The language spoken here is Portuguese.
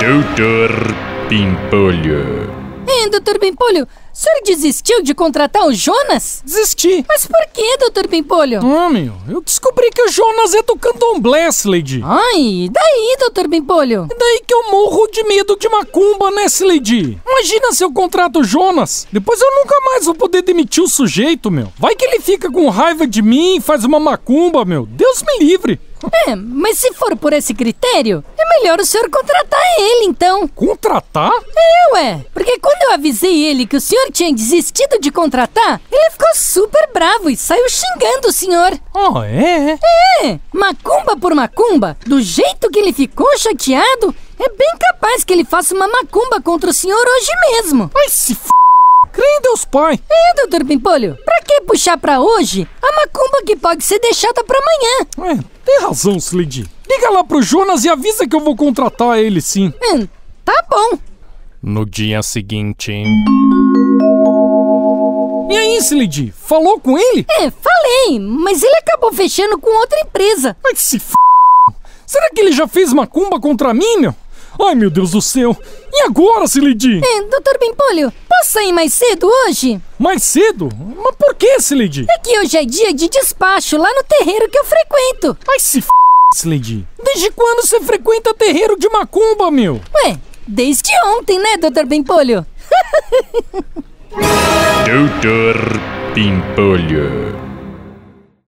Doutor Pimpolho. Doutor Pimpolho, o senhor desistiu de contratar o Jonas? Desisti. Mas por que, Doutor Pimpolho? Eu descobri que o Jonas é do Candomblé, Sileidi. Ai, e daí, Doutor Pimpolho? É daí que eu morro de medo de macumba, né, Sileidi? Imagina se eu contrato o Jonas. Depois eu nunca mais vou poder demitir o sujeito, meu. Vai que ele fica com raiva de mim e faz uma macumba, meu. Deus me livre. Mas se for por esse critério, é melhor o senhor contratar ele, então. Contratar? Ué, porque quando eu avisei ele que o senhor tinha desistido de contratar, ele ficou super bravo e saiu xingando o senhor. Ah, é? Macumba por macumba, do jeito que ele ficou chateado, é bem capaz que ele faça uma macumba contra o senhor hoje mesmo. Ai, se crê em Deus Pai. Doutor Pimpolho, pra que puxar pra hoje a macumba que pode ser deixada pra amanhã? Tem razão, Sileidi. Liga lá pro Jonas e avisa que eu vou contratar ele, sim. Tá bom. No dia seguinte... E aí, Sileidi? Falou com ele? Falei, mas ele acabou fechando com outra empresa. Ai, se Será que ele já fez macumba contra mim, meu? Ai, meu Deus do céu. E agora, Sileidi? Doutor Pimpolho, posso sair mais cedo hoje? Mais cedo? Mas por que, Sileidi? É que hoje é dia de despacho lá no terreiro que eu frequento. Ai, se Sileidi. Desde quando você frequenta terreiro de macumba, meu? Desde ontem, né, Doutor Pimpolho? Doutor Pimpolho.